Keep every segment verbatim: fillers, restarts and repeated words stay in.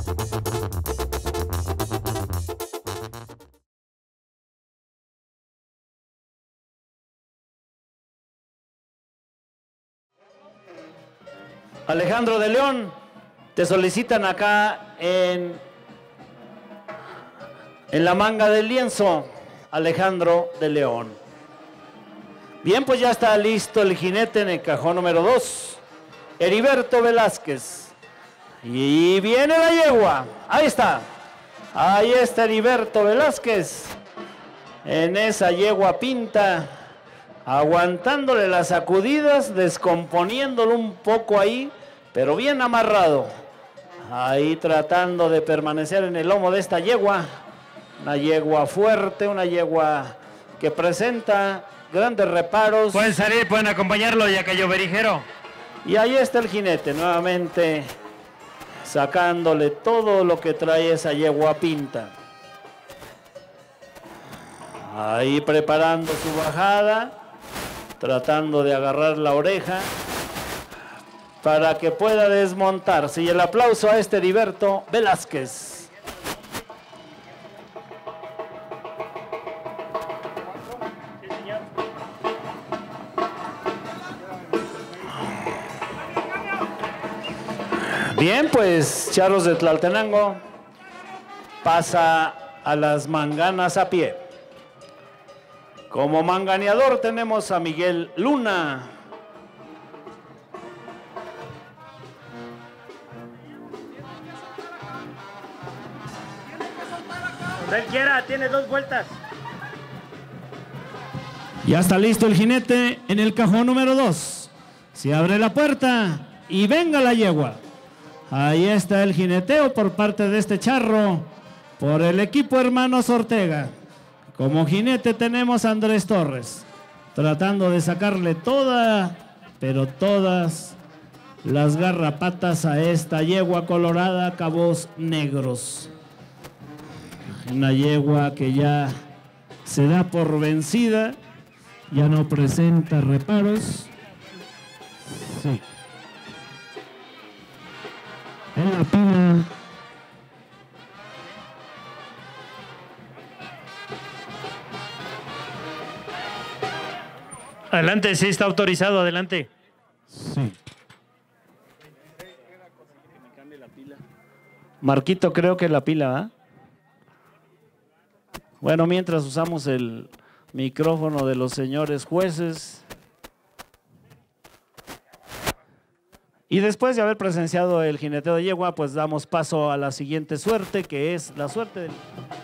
Alejandro de León, te solicitan acá en, en la manga del lienzo, Alejandro de León. Bien, pues ya está listo el jinete en el cajón número dos, Heriberto Velázquez. Y viene la yegua, ahí está, ahí está Heriberto Velázquez, en esa yegua pinta, aguantándole las sacudidas, descomponiéndolo un poco ahí, pero bien amarrado. Ahí tratando de permanecer en el lomo de esta yegua. Una yegua fuerte, una yegua que presenta grandes reparos. Pueden salir, pueden acompañarlo, ya cayó Berijero. Y ahí está el jinete, nuevamente sacándole todo lo que trae esa yegua pinta. Ahí preparando su bajada, tratando de agarrar la oreja para que pueda desmontarse. Y el aplauso a este Heriberto Velázquez. Bien, pues Charros de Tlaltenango pasa a las manganas a pie. Como manganeador tenemos a Miguel Luna. Donde él quiera, tiene dos vueltas. Ya está listo el jinete en el cajón número dos. Se abre la puerta y venga la yegua. Ahí está el jineteo por parte de este charro, por el equipo Hermanos Ortega. Como jinete tenemos a Andrés Torres, tratando de sacarle toda, pero todas las garrapatas a esta yegua colorada, cabos negros. Una yegua que ya se da por vencida, ya no presenta reparos. Sí. En la pila. Adelante, sí está autorizado, adelante. Sí. Marquito, creo que la pila, ¿va? Bueno, mientras usamos el micrófono de los señores jueces. Y después de haber presenciado el jineteo de yegua, pues damos paso a la siguiente suerte, que es la suerte del...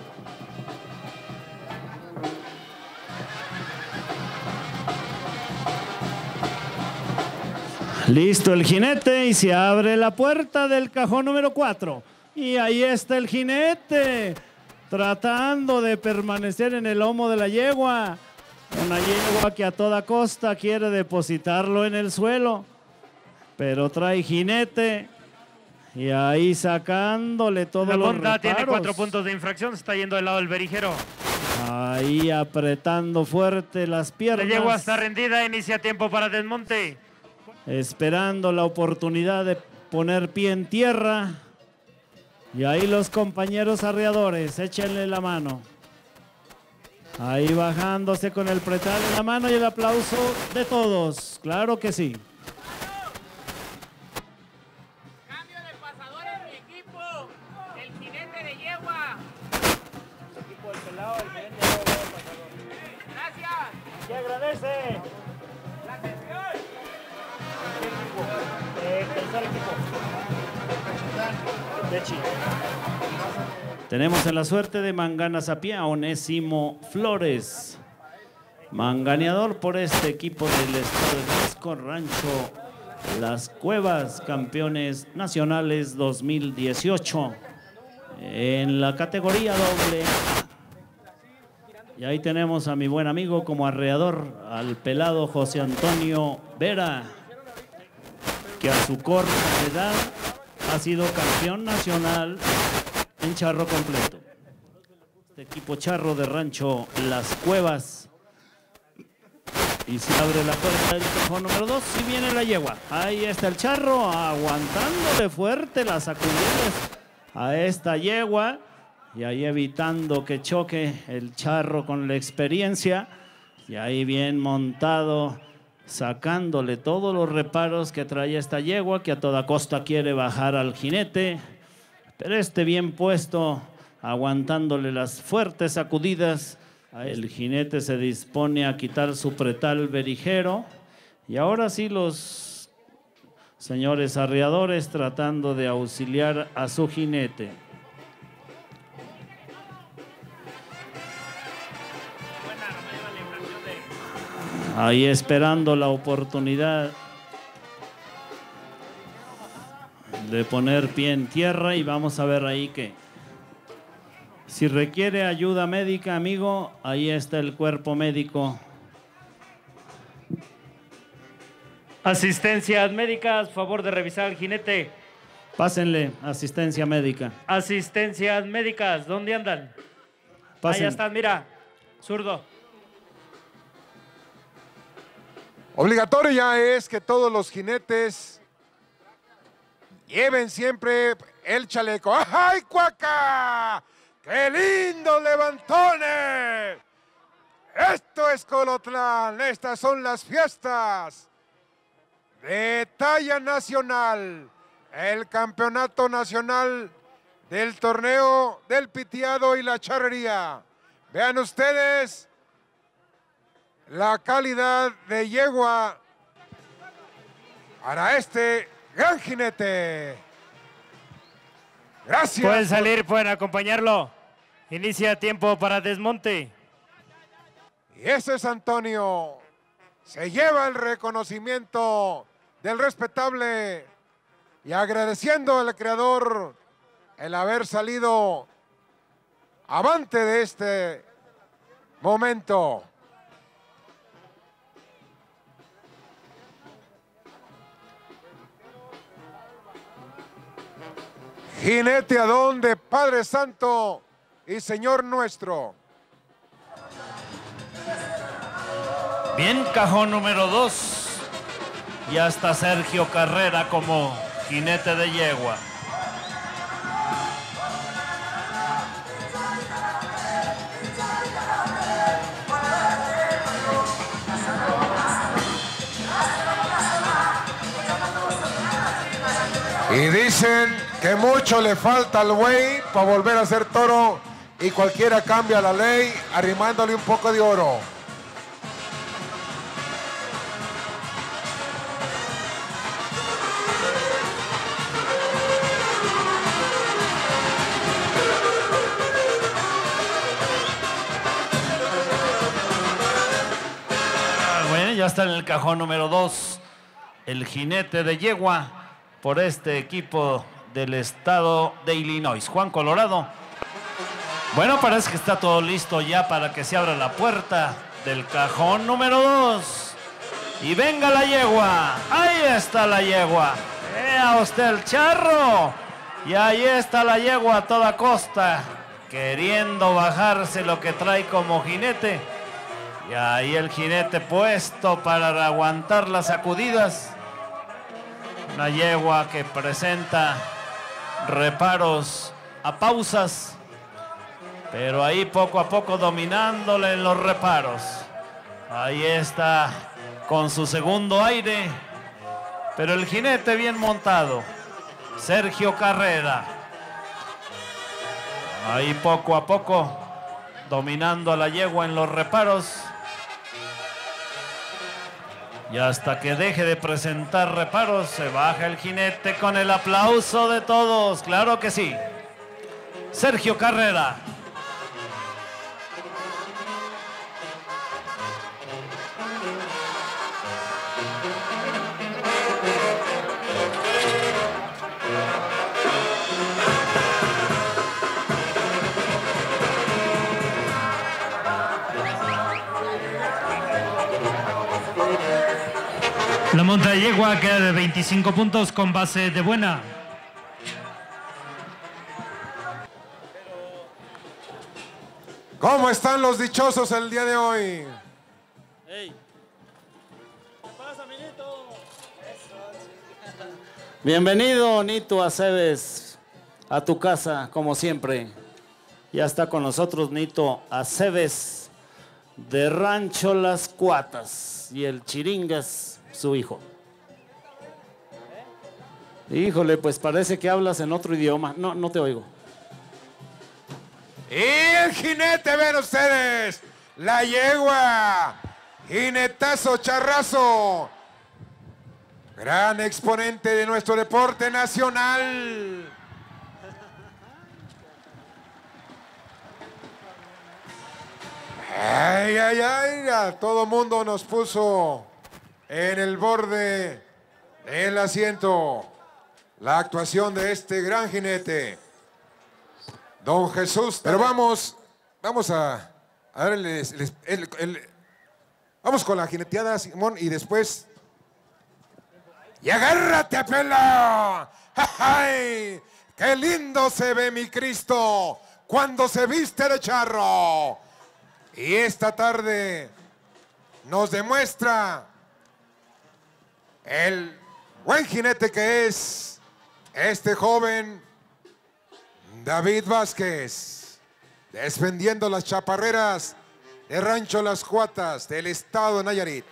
Listo el jinete y se abre la puerta del cajón número cuatro. Y ahí está el jinete, tratando de permanecer en el lomo de la yegua. Una yegua que a toda costa quiere depositarlo en el suelo, pero trae jinete y ahí sacándole todo La los punta reparos. tiene cuatro puntos de infracción, se está yendo del lado del Berijero. Ahí apretando fuerte las piernas. La yegua está rendida, inicia tiempo para desmonte. Esperando la oportunidad de poner pie en tierra. Y ahí los compañeros arreadores, échenle la mano. Ahí bajándose con el pretal en la mano y el aplauso de todos. Claro que sí. Cambio de pasador en mi equipo. El jinete de yegua. Equipo del pelado, el jinete de yegua, pasador. Gracias. ¿Qué agradece? La atención. Eh, tercer equipo. De Chile. Tenemos en la suerte de manganas a pie a Onésimo Flores, manganeador por este equipo del estado de Jalisco, Rancho Las Cuevas, campeones nacionales dos mil dieciocho en la categoría doble A. Y ahí tenemos a mi buen amigo como arreador, al pelado José Antonio Vera, que a su corta edad ha sido campeón nacional en charro completo. Este equipo charro de Rancho Las Cuevas. Y se abre la puerta del cajón número dos y viene la yegua. Ahí está el charro aguantándole fuerte las sacudidas a esta yegua y ahí evitando que choque el charro con la experiencia y ahí bien montado, sacándole todos los reparos que traía esta yegua que a toda costa quiere bajar al jinete, pero este bien puesto, aguantándole las fuertes sacudidas. El jinete se dispone a quitar su pretal berijero y ahora sí los señores arriadores tratando de auxiliar a su jinete. Ahí esperando la oportunidad de poner pie en tierra y vamos a ver ahí que si requiere ayuda médica, amigo, ahí está el cuerpo médico. Asistencias médicas, favor de revisar al jinete. Pásenle, asistencia médica. Asistencias médicas, ¿dónde andan? Pasen. Ahí están, mira, zurdo. Obligatorio ya es que todos los jinetes lleven siempre el chaleco. ¡Ay, cuaca! ¡Qué lindos levantones! Esto es Colotlán, estas son las fiestas de talla nacional, el campeonato nacional del torneo del piteado y la charrería. Vean ustedes la calidad de yegua para este gran jinete. Gracias. Pueden salir, pueden acompañarlo. Inicia tiempo para desmonte. Y ese es Antonio. Se lleva el reconocimiento del respetable y agradeciendo al creador el haber salido avante de este momento. Jinete Adón de Padre Santo y Señor nuestro. Bien, cajón número dos. Ya está Sergio Carrera como jinete de yegua. Y dicen que mucho le falta al güey para volver a ser toro y cualquiera cambia la ley arrimándole un poco de oro. Ah, bueno, ya está en el cajón número dos el jinete de yegua por este equipo del estado de Illinois. Juan Colorado. Bueno, parece que está todo listo ya para que se abra la puerta del cajón número dos. Y venga la yegua. Ahí está la yegua. Vea usted el charro. Y ahí está la yegua a toda costa, queriendo bajarse lo que trae como jinete. Y ahí el jinete puesto para aguantar las sacudidas. Una yegua que presenta reparos a pausas, pero ahí poco a poco dominándole en los reparos. Ahí está con su segundo aire, pero el jinete bien montado, Sergio Carrera. Ahí poco a poco dominando a la yegua en los reparos. Y hasta que deje de presentar reparos, se baja el jinete con el aplauso de todos. Claro que sí. Sergio Carrera. La monta de yegua queda de veinticinco puntos con base de buena. ¿Cómo están los dichosos el día de hoy? Hey. ¿Qué pasa, Nito? Bienvenido, Nito Aceves. a tu casa, como siempre. Ya está con nosotros Nito Aceves, de Rancho Las Cuatas, y el Chiringas, su hijo. Híjole, pues parece que hablas en otro idioma. No, no te oigo. Y el jinete, ven ustedes, la yegua, jinetazo charrazo, gran exponente de nuestro deporte nacional. Ay, ay, ay, a todo mundo nos puso en el borde del asiento la actuación de este gran jinete, Don Jesús. Pero vamos, vamos a, a ver, el, el, el, el, vamos con la jineteada, Simón, y después... ¡Y agárrate, pelo! ¡Ay! ¡Qué lindo se ve mi Cristo cuando se viste de charro! Y esta tarde nos demuestra el buen jinete que es este joven David Vázquez, defendiendo las chaparreras de Rancho Las Cuatas del estado de Nayarit.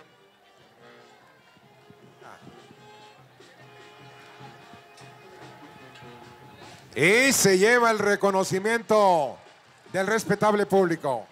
Y se lleva el reconocimiento del respetable público.